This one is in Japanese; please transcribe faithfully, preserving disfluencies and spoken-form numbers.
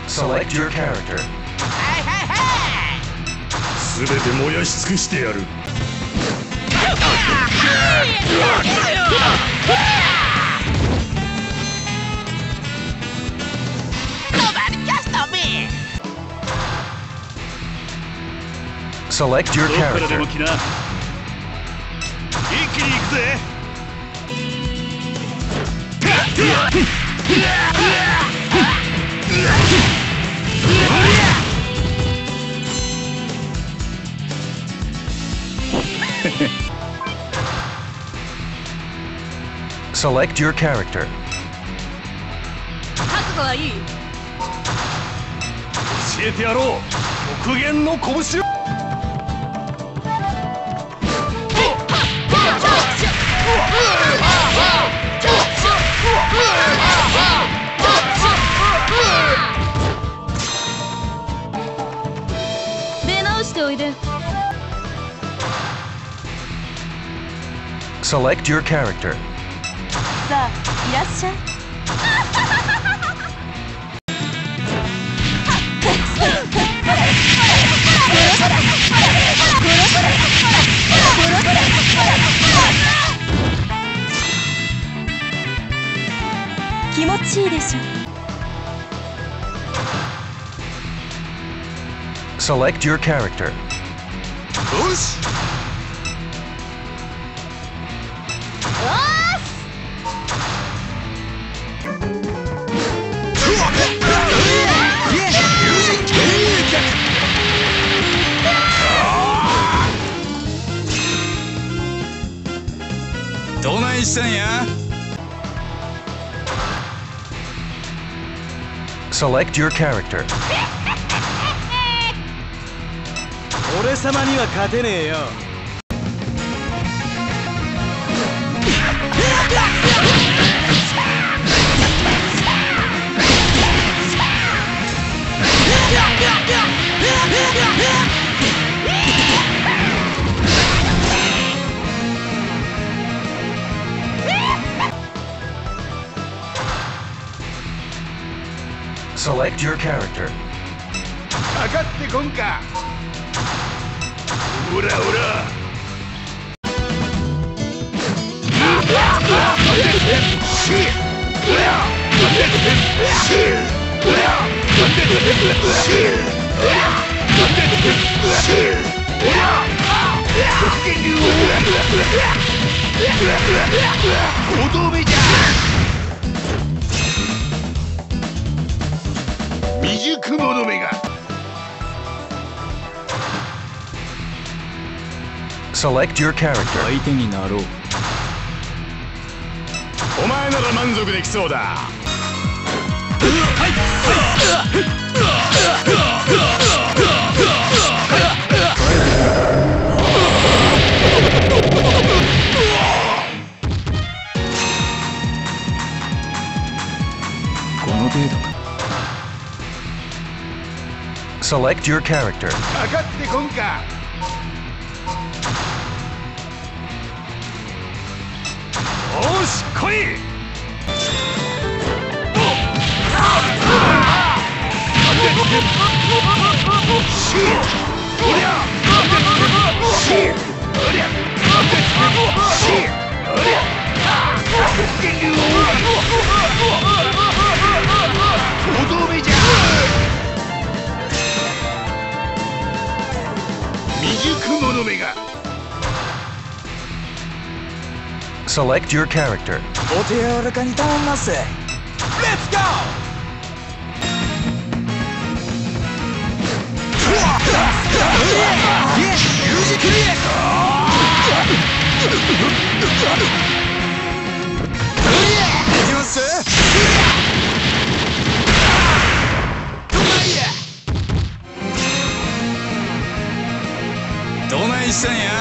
Select your character. すべて燃やし尽くしてやる。 Select your どっからで character. も来な。一気に行くぜ。 Select your character. 覚悟はいい？ 教えてやろう。極限の拳を。 出直しておいで。 Select your character. さあいらっしゃい。気持ちいいでしょ。 Select your character. よし。 どないしたんや。 Select your character. 俺様には勝てねえよ。 Select your character. かかってこんか。ほらほら。おどめじゃ。未熟者めが。 Select your character. 相手になろう。 お前なら満足できそうだ。 この程度か。 Select your character. かかってこんか。 よし来い。とどめじゃ。未熟者めが。 Select your character. お手柔らかに頼んます。レッツゴー。 どないしたんや。